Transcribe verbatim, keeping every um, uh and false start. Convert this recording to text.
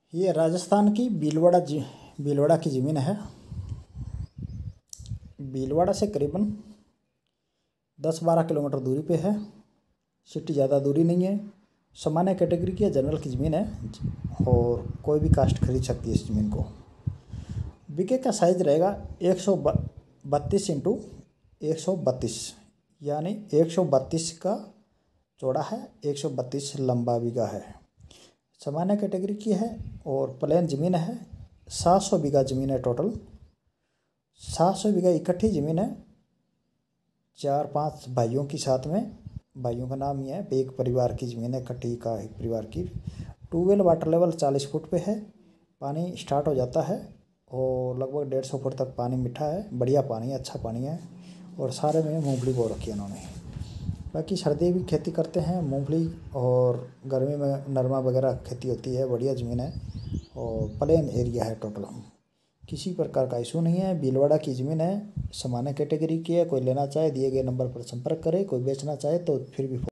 ये राजस्थान की भीलवाड़ा जी भीलवाड़ा की ज़मीन है। भीलवाड़ा से करीबन दस बारह किलोमीटर दूरी पे है। सिटी ज़्यादा दूरी नहीं है। सामान्य कैटेगरी की जनरल की ज़मीन है और कोई भी कास्ट खरीद सकती है इस ज़मीन को। बीके का साइज रहेगा एक सौ बत्तीस इंटू एक सौ बत्तीस, यानी एक सौ बत्तीस का चौड़ा है, एक सौ बत्तीस लंबा बीघा है। सामान्य कैटेगरी की है और प्लेन ज़मीन है। सात सौ बीघा ज़मीन है टोटल। सात सौ बीघा इकट्ठी ज़मीन है। चार पांच भाइयों के साथ में, भाइयों का नाम ही है, एक परिवार की ज़मीन है, इकट्ठी का एक परिवार की। ट्यूबवेल वाटर लेवल चालीस फुट पे है। पानी स्टार्ट हो जाता है और लगभग डेढ़ सौ फुट तक पानी मीठा है। बढ़िया पानी है, अच्छा पानी है। और सारे में मूंगफली बो रखी है उन्होंने। बाकी सर्दी भी खेती करते हैं मूंगफली, और गर्मी में नरमा वगैरह खेती होती है। बढ़िया ज़मीन है और प्लेन एरिया है टोटल। किसी प्रकार का इशू नहीं है। भीलवाड़ा की ज़मीन है, सामान्य कैटेगरी की है। कोई लेना चाहे दिए गए नंबर पर संपर्क करे। कोई बेचना चाहे तो फिर भी